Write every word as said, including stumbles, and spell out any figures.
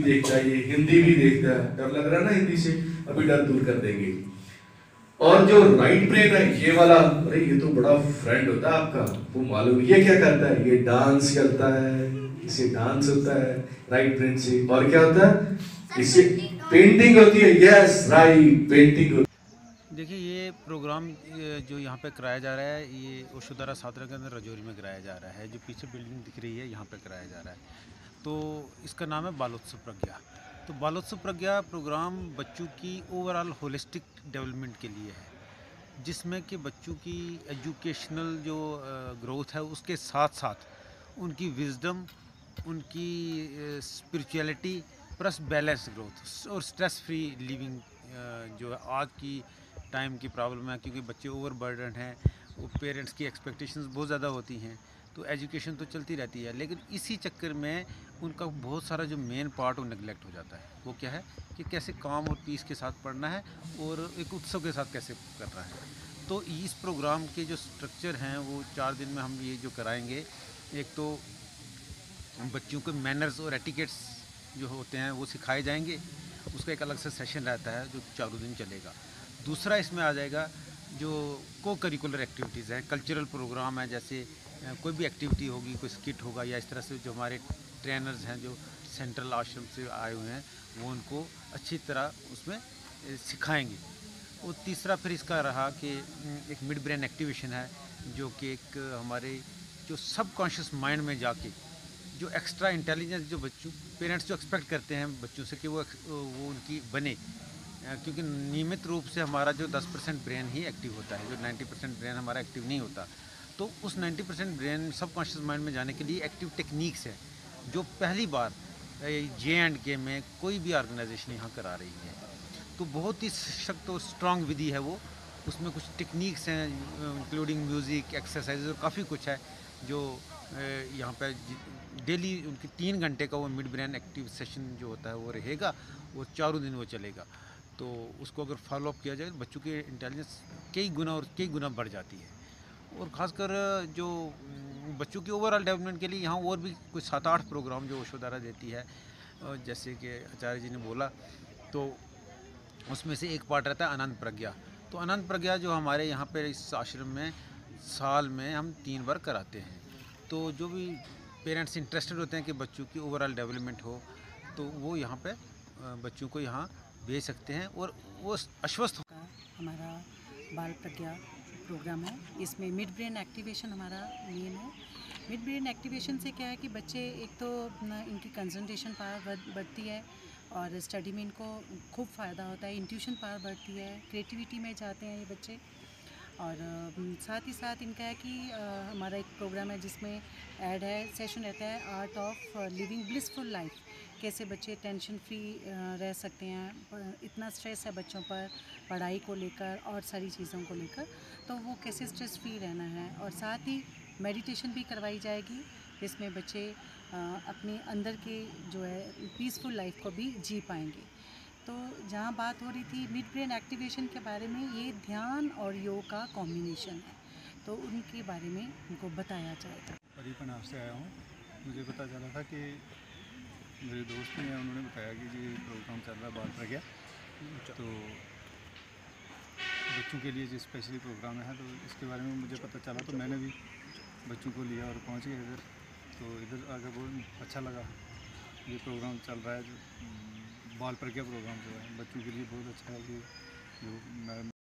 देखता है, ये हिंदी भी देखता है, डर लग रहा है ना हिंदी से, अभी डर दूर कर देंगे। और जो राइट ब्रेन है ये वाला, अरे ये तो बड़ा फ्रेंड होता है आपका, वो मालूम ये क्या करता है, ये डांस करता है, इसे डांस होता है राइट ब्रेन से। और क्या होता है, इससे पेंटिंग होती है, यस राइट, पेंटिंग होती है। देखिए, ये प्रोग्राम जो यहाँ पे कराया जा रहा है, ये ओशो धारा केंद्र राजौरी में कराया जा रहा है। जो पीछे बिल्डिंग दिख रही है यहाँ पे कराया जा रहा है। तो इसका नाम है बालोत्सव प्रज्ञा। तो बालोत्सव प्रज्ञा प्रोग्राम बच्चों की ओवरऑल होलिस्टिक डेवलपमेंट के लिए है, जिसमें कि बच्चों की एजुकेशनल जो ग्रोथ है उसके साथ साथ उनकी विजडम, उनकी स्पिरिचुअलिटी प्लस बैलेंस ग्रोथ और स्ट्रेस फ्री लिविंग जो है आज की टाइम की प्रॉब्लम है। क्योंकि बच्चे ओवर बर्डन हैं, वो पेरेंट्स की एक्सपेक्टेशंस बहुत ज़्यादा होती हैं, तो एजुकेशन तो चलती रहती है, लेकिन इसी चक्कर में उनका बहुत सारा जो मेन पार्ट वो नेगलेक्ट हो जाता है। वो क्या है कि कैसे काम और पीस के साथ पढ़ना है और एक उत्सव के साथ कैसे करना है। तो इस प्रोग्राम के जो स्ट्रक्चर हैं वो चार दिन में हम ये जो कराएंगे, एक तो बच्चों के मैनर्स और एटिकेट्स जो होते हैं वो सिखाए जाएंगे, उसका एक अलग से सेशन रहता है जो चारों दिन चलेगा। दूसरा इसमें आ जाएगा जो को करिकुलर एक्टिविटीज़ हैं, कल्चरल प्रोग्राम है, जैसे कोई भी एक्टिविटी होगी, कोई स्किट होगा, या इस तरह से जो हमारे ट्रेनर्स हैं जो सेंट्रल आश्रम से आए हुए हैं वो उनको अच्छी तरह उसमें सिखाएंगे। और तीसरा फिर इसका रहा कि एक मिड ब्रेन एक्टिवेशन है, जो कि एक हमारे जो सबकॉन्शियस माइंड में जाके जो एक्स्ट्रा इंटेलिजेंस जो बच्चों पेरेंट्स जो एक्सपेक्ट करते हैं बच्चों से कि वो वो उनकी बने, क्योंकि नियमित रूप से हमारा जो दस परसेंट ब्रेन ही एक्टिव होता है, जो नब्बे परसेंट ब्रेन हमारा एक्टिव नहीं होता। तो उस नब्बे परसेंट ब्रेन सबकॉन्शियस माइंड में जाने के लिए एक्टिव टेक्निक्स है, जो पहली बार जे एंड के में कोई भी ऑर्गेनाइजेशन यहाँ करा रही है। तो बहुत ही सख्त और स्ट्रॉन्ग विधि है वो, उसमें कुछ टेक्निक्स हैं इंक्लूडिंग म्यूज़िक, एक्सरसाइज और काफ़ी कुछ है जो यहाँ पे डेली उनकी तीन घंटे का वो मिड ब्रेन एक्टिव सेशन जो होता है वो रहेगा और चारों दिन वो चलेगा। तो उसको अगर फॉलो अप किया जाए तो बच्चों की इंटेलिजेंस कई गुना और कई गुना बढ़ जाती है। और ख़ासकर जो बच्चों की ओवरऑल डेवलपमेंट के लिए यहाँ और भी कुछ सात आठ प्रोग्राम जो ओशो धारा देती है, जैसे कि आचार्य जी ने बोला, तो उसमें से एक पार्ट रहता है अनंत प्रज्ञा। तो अनंत प्रज्ञा जो हमारे यहाँ पर इस आश्रम में साल में हम तीन बार कराते हैं। तो जो भी पेरेंट्स इंटरेस्टेड होते हैं कि बच्चों की ओवरऑल डेवलपमेंट हो, तो वो यहाँ पे बच्चों को यहाँ भेज सकते हैं और वो आश्वस्त होगा। हमारा बाल प्रज्ञा प्रोग्राम है, इसमें मिड ब्रेन एक्टिवेशन हमारा मेन है। मिड ब्रेन एक्टिवेशन से क्या है कि बच्चे एक तो इनकी कंसंट्रेशन पावर बढ़ती है और स्टडी में इनको खूब फ़ायदा होता है, इंट्यूशन पावर बढ़ती है, क्रिएटिविटी में जाते हैं ये बच्चे। और साथ ही साथ इनका है कि हमारा एक प्रोग्राम है जिसमें ऐड है, सेशन रहता है Art of Living blissful life, कैसे बच्चे टेंशन फ्री रह सकते हैं। इतना स्ट्रेस है बच्चों पर पढ़ाई को लेकर और सारी चीज़ों को लेकर, तो वो कैसे स्ट्रेस फ्री रहना है। और साथ ही मेडिटेशन भी करवाई जाएगी, जिसमें बच्चे अपने अंदर के जो है पीसफुल लाइफ को भी जी पाएंगे। तो जहाँ बात हो रही थी मिड ब्रेन एक्टिवेशन के बारे में, ये ध्यान और योग का कॉम्बिनेशन है, तो उनके बारे में उनको बताया जाएगा। करीबन आपसे आया हूँ, मुझे पता चला था कि मेरे दोस्त ने उन्होंने बताया कि ये प्रोग्राम चल रहा है बाल प्रज्ञा, तो बच्चों के लिए जो स्पेशली प्रोग्राम है, तो इसके बारे में मुझे पता चला, तो मैंने भी बच्चों को लिया और पहुँच गया इधर। तो इधर आकर बहुत अच्छा लगा, ये प्रोग्राम चल रहा है जो बाल प्रज्ञा प्रोग्राम जो है बच्चों के लिए बहुत अच्छा है। कि जो मैं